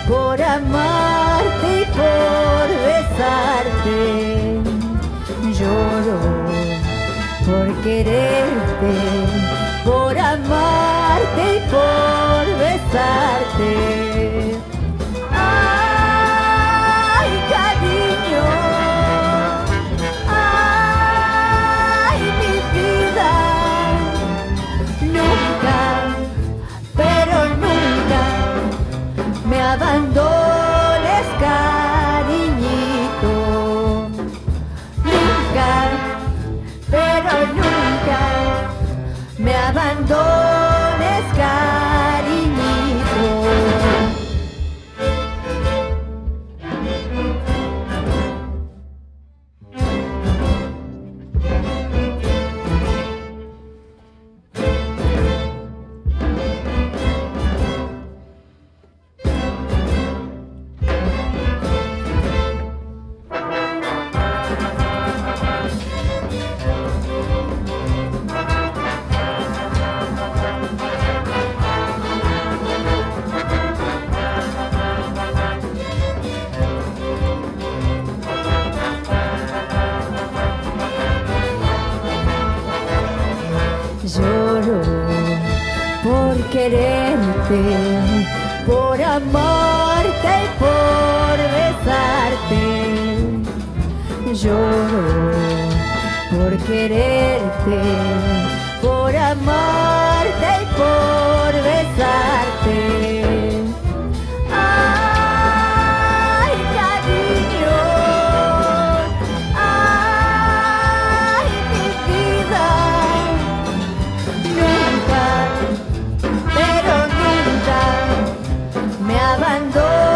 por amarte y por besarte. Lloro por quererte, por amarte y por besarte. Ay, cariño, ay, mi vida, nunca, pero nunca me abandones, cariñito. Nunca, pero nunca me abandones, cariñito. Lloro por quererte, por amarte y por besarte. Lloro por quererte, por amarte y por besarte. Ay, cariño, ay, mi vida. Nunca, pero nunca me abandones.